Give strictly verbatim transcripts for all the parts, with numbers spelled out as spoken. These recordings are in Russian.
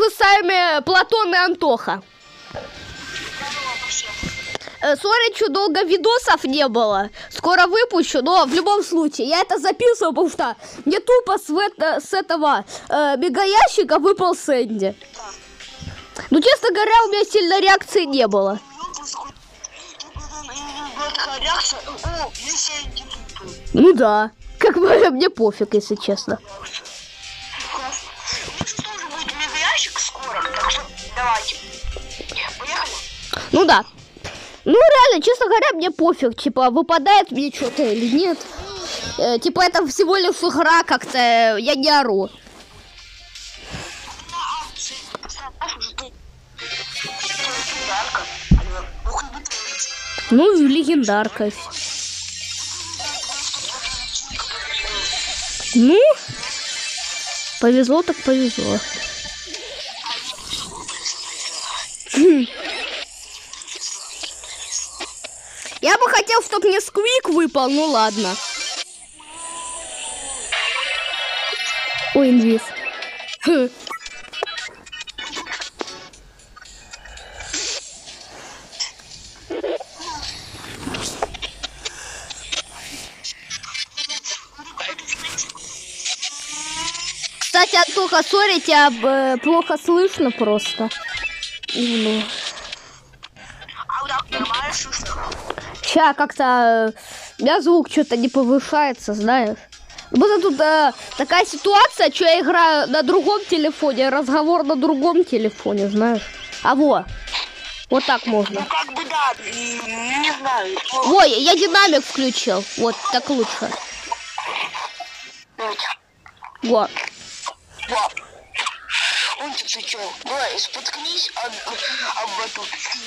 вы сами, Платон и Антоха. Сори, что долго видосов не было. Скоро выпущу, но в любом случае я это записываю, потому что мне тупо с, это, с этого э, мегаящика выпал Сэнди. Ну, честно говоря, у меня сильно реакции не было. Ну да, как бы мне пофиг, если честно. Ну да. Ну реально, честно говоря, мне пофиг, типа, выпадает мне что-то или нет. Э, типа, это всего лишь игра, как-то я не ору. Ну, легендарка. Ну, повезло так повезло. Я бы хотел, чтобы мне сквик выпал, ну ладно. Ой, инвиз. Хм. Кстати, Антоха, сори, тебя э, плохо слышно просто. Ну. Сейчас как-то э, у меня звук что-то не повышается, знаешь. Будто тут э, такая ситуация, что я играю на другом телефоне, разговор на другом телефоне, знаешь. А во, вот так можно. Ну как бы да, не знаю. Ой, я динамик включил, вот так лучше. Вот. Вот. Он ты что? Давай, споткнись об, об эту.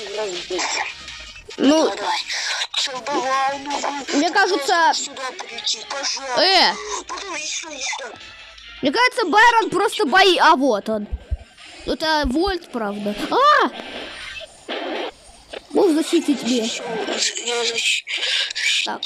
Ну, давай, давай. Все, давай, ну, мне кажется... Сюда прийти, пожалуйста. Э! Подумай, сюда, сюда. Мне кажется, Байрон просто бои... А, вот он. Это Вольт, правда. А! Бог защитить меня. Я защ... Так.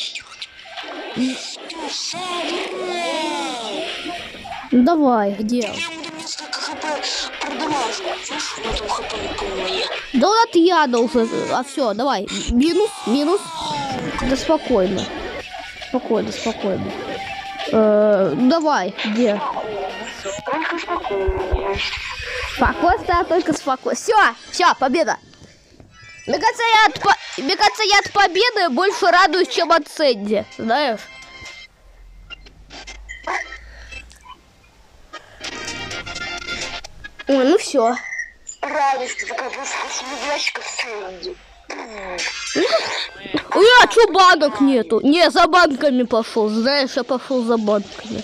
Ну, давай, где? Я буду несколько хп продавать. Слышь, на том хп не. Да вот я должен. А все, давай. Минус, минус. Да спокойно. Спокойно, спокойно. Э, давай, где? Только спокойно. Спокойно, только спокойно. Все, все, победа. Мне кажется, я от, по... Мне кажется, я от победы больше радуюсь, чем от Сэнди. Знаешь? Ой, ну все. Радость, такая просто ящиков Сэнди. Ой, а что банок нету? Не, за банками пошел, знаешь, я пошел за банками.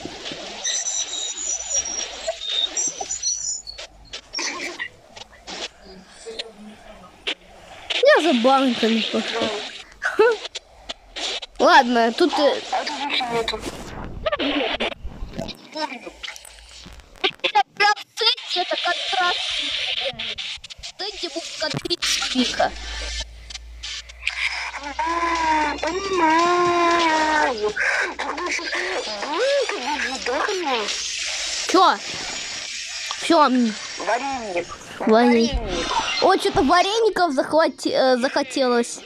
Я за банками пошел. Ладно, тут... А тут ничего нету. Это контраст. Сэнди будет конкретно пика. А, понимаю. Тогда сейчас банка вдохнул. Чё? Чё? Вареник. Вареник. О, что-то вареников захвати... э, захотелось.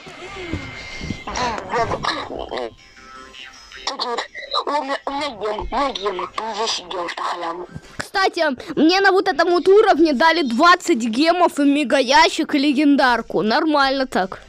Тут вот, у меня, у меня гем, у меня гемы, здесь гем, что халяву. Кстати, мне на вот этом вот уровне дали двадцать гемов и мегаящик и легендарку. Нормально так.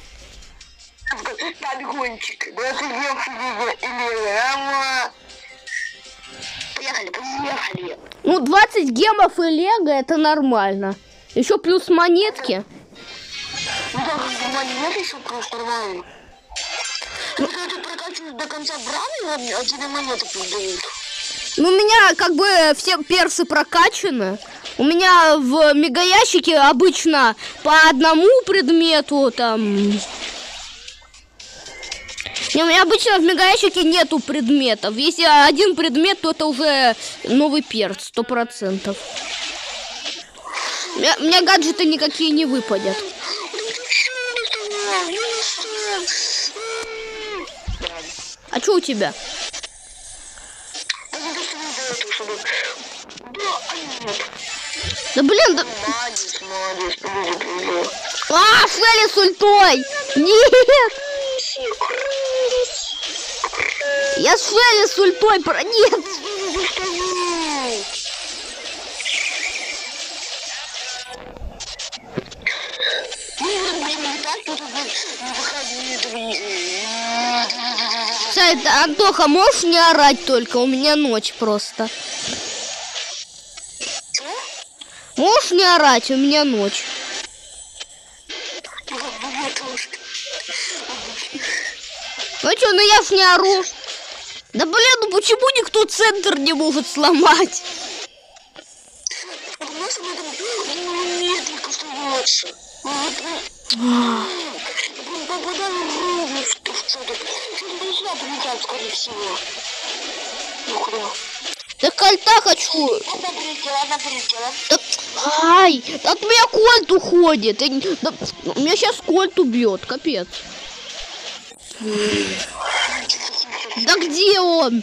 Подгончик, двадцать гемов и лего. Поехали, поехали. Ну, двадцать гемов и лего это нормально. Еще плюс монетки. Ну да, монеты еще просто нормально. Когда ты прокачиваешь до конца браны, а тебе монеты продают. Ну, у меня как бы все персы прокачаны. У меня в мегаящике обычно по одному предмету там... Не, у меня обычно в мегаящике нету предметов. Если один предмет, то это уже новый перс, сто процентов. Мне, мне гаджеты никакие не выпадят. А что у тебя? Да блин, да... Молодец, молодец, привет, привет. А, Шелли с ультой! Нет! Я с Шелли с ультой про... Нет! Кстати, Антоха, можешь не орать только? У меня ночь просто. Можешь не орать? У меня ночь. Ну что, ну я ж не ору. Да блин, ну почему никто центр не может сломать? Так кольта хочу. Одна прилетела, одна прилетела. Да, ай, от меня кольт уходит. Я не- да, меня сейчас кольт убьет, капец. Да где он?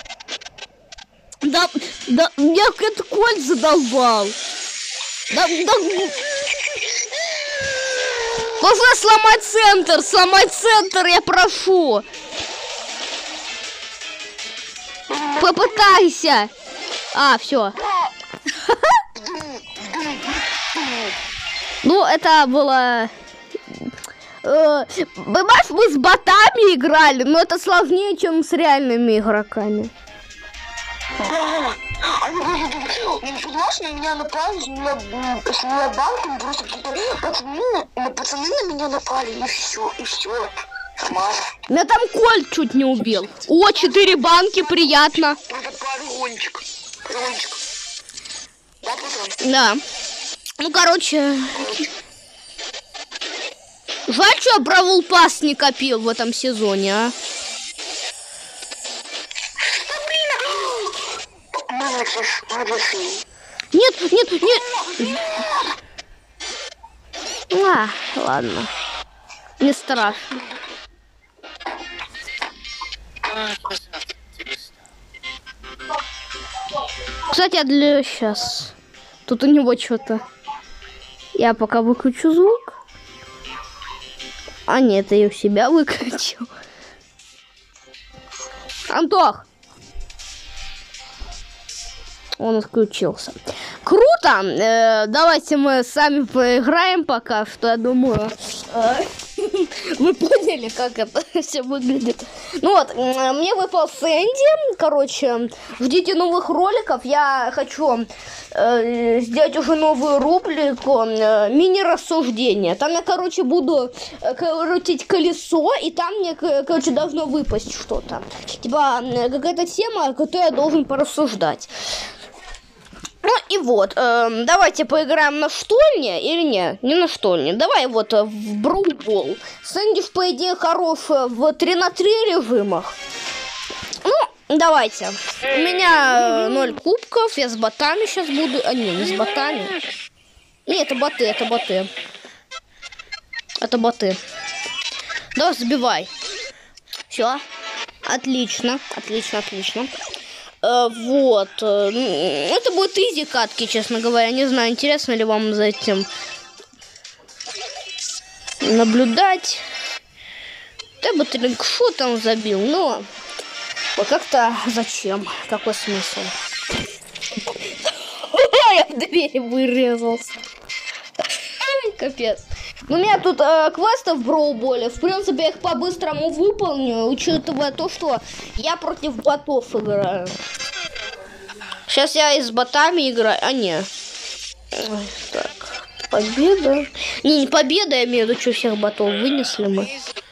Да, да, меня этот кольт задолбал. Да, да. Можно сломать центр, сломать центр, я прошу. Попытайся. А, все. Ну, это было... Э, Понимаешь, мы с ботами играли, но это сложнее, чем с реальными игроками. Да. Они согласны, меня напали, с меня банком, просто пацаны, пацаны на меня напали, и все, и все. Нормально. Меня там Коль чуть не убил. О, четыре банки, приятно. Это паргончик. Паргончик. Да, пацан? Да. Ну, короче... Жаль, что я Бравл Пасс не копил в этом сезоне, а. Молодец, молодец. Нет, нет, нет. А, ладно. Не страшно. Кстати, а для сейчас. Тут у него что-то. Я пока выключу звук. А нет, я у себя выключил. Антох! Он отключился. Круто! Э, давайте мы сами поиграем пока что, я думаю. Э, вы поняли, как это все выглядит. Ну вот, э, мне выпал Сэнди. Короче, ждите новых роликов. Я хочу э, сделать уже новую рубрику э, мини-рассуждения. Там я, короче, буду э, крутить колесо, и там мне, короче, должно выпасть что-то. Типа, э, какая-то тема, которую я должен порассуждать. Ну и вот, э, давайте поиграем на штольне, или нет, не на штольне. Давай вот э, в Броубол. Сэнди, по идее, хорош в три на три режимах. Ну, давайте. У меня ноль кубков, я с ботами сейчас буду. А, не, не с ботами. Не, это боты, это боты. Это боты. Давай, забивай. Все. Отлично, отлично, отлично. Вот. Это будет изи катки, честно говоря. Не знаю, интересно ли вам за этим наблюдать. Я бы трикшот там забил, но вот как-то зачем? Какой смысл? Я в двери вырезался. Капец. У меня тут э, квесты в Броуболе. В принципе, я их по-быстрому выполню, учитывая то, что я против ботов играю. Сейчас я и с ботами играю. А, не. Так. Победа. Не, не победа, я имею в виду, что всех ботов вынесли мы.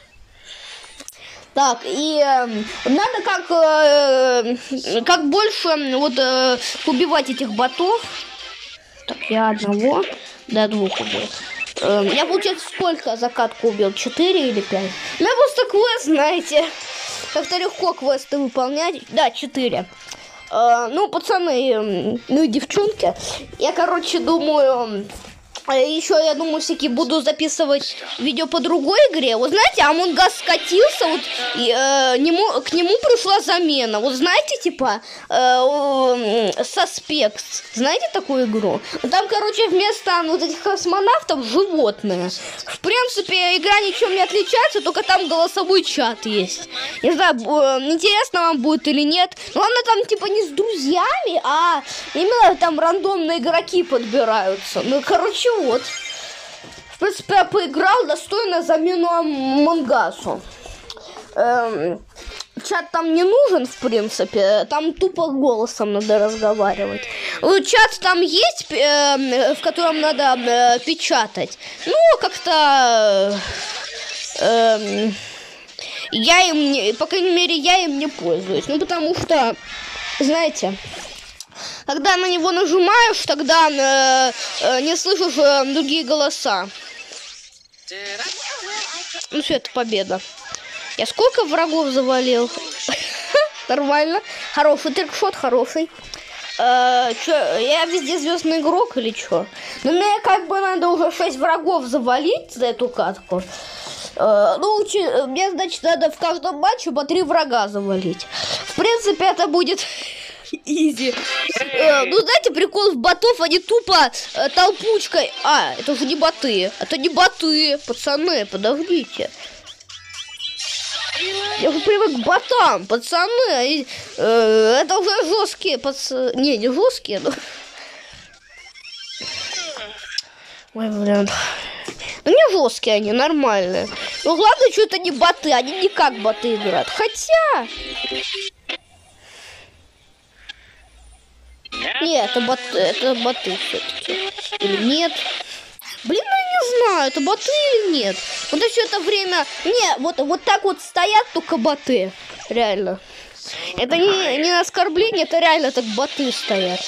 Так, и э, надо как, э, как больше вот э, убивать этих ботов. Так, я одного до двух убил. Я, получается, сколько за катку убил? четыре или пять? У меня просто квест, знаете. Как-то легко квесты выполнять. Да, четыре. Ну, пацаны, ну и девчонки. Я, короче, думаю, еще, я думаю, всякие буду записывать видео по другой игре. Вот знаете, Among Us скатился, вот, и, э, нему, к нему пришла замена. Вот знаете, типа, э, э, Suspects. Знаете такую игру? Там, короче, вместо вот этих космонавтов животные. В принципе, игра ничем не отличается, только там голосовой чат есть. Не знаю, э, интересно вам будет или нет. Но главное, там, типа, не с друзьями, а именно там рандомные игроки подбираются. Ну, короче, вот. В принципе, я поиграл, достойно замену Амонгасу. Эм, чат там не нужен, в принципе. Там тупо голосом надо разговаривать. Ну, чат там есть, э, в котором надо э, печатать. Ну, как-то... Э, я им не... По крайней мере, я им не пользуюсь. Ну, потому что, знаете... Когда на него нажимаешь, тогда э, э, не слышишь э, другие голоса. Ну все, это победа. Я сколько врагов завалил? Нормально. Хороший трикшот, хороший. Чё, я везде звездный игрок или что? Ну мне как бы надо уже шесть врагов завалить за эту катку. Ну, мне, значит, надо в каждом матче по три врага завалить. В принципе, это будет... Изи. Э, ну, знаете, прикол в ботов, они тупо э, толпучкой. А, это уже не боты. Это не боты. Пацаны, подождите. Я уже привык к ботам, пацаны. Они, э, это уже жесткие пацаны. Не, не жесткие, но... Ой, блин. Ну, не жесткие они, нормальные. Но главное, что это не боты. Они не как боты играют. Хотя... Нет, это боты, это боты все-таки. Или нет? Блин, ну я не знаю, это боты или нет. Вот все это время... Не, вот, вот так вот стоят только боты. Реально. Это не, не оскорбление, это реально так боты стоят.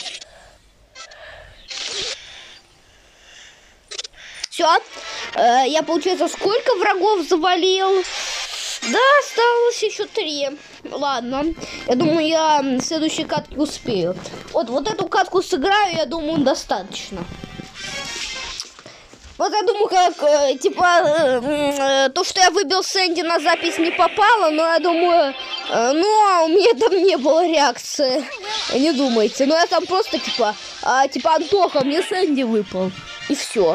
Все. Э, я, получается, сколько врагов завалил? Да, осталось еще три. Ладно. Я думаю, я в следующей катке успею. Вот, вот эту катку сыграю, я думаю, достаточно. Вот я думаю, как, э, типа, э, э, то, что я выбил Сэнди на запись не попало, но я думаю, э, ну, у меня там не было реакции. Не думайте. Но я там просто, типа, э, типа, Антоха, мне Сэнди выпал. И все.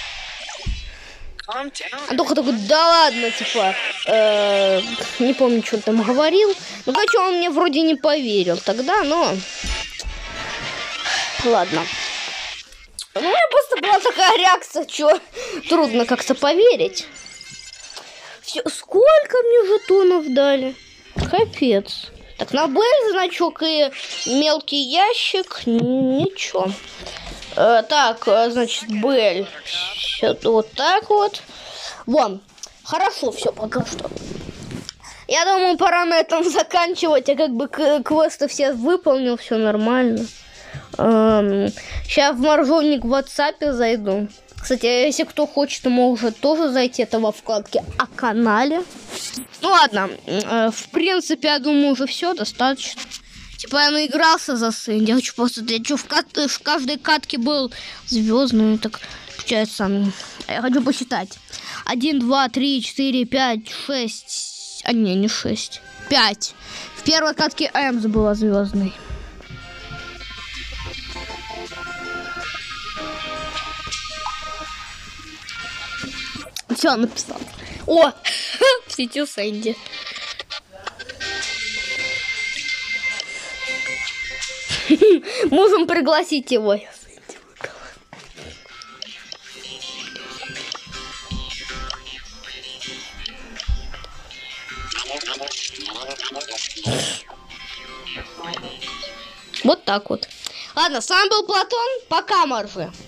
Антоха такой, да ладно, типа, э, не помню, что он там говорил. Ну, короче, он мне вроде не поверил тогда, но... Ладно. Ну, у меня просто была такая реакция, что трудно как-то поверить. Все, сколько мне жетонов дали? Капец. Так, на Б значок и мелкий ящик, ничего. Э, так, значит, Бель. Вот так вот. Вон. Хорошо, все, пока что. Я думаю, пора на этом заканчивать. Я как бы квесты все выполнил, все нормально. Эм, сейчас в моржовник в WhatsApp зайду. Кстати, если кто хочет, может тоже зайти. Это во вкладке о канале. Ну ладно. Э, в принципе, я думаю, уже все достаточно. Типа я наигрался за Сэнди. Я хочу посмотреть, что в, кат... в каждой катке был звездный. Так, получается, я хочу посчитать. Один, два, три, четыре, пять, шесть. А не, не шесть. Пять. В первой катке Эмс была звездной. Все, написал. О, в сети Сэнди. Можем пригласить его. Вот так вот. Ладно, с вами был Платон. Пока, моржи.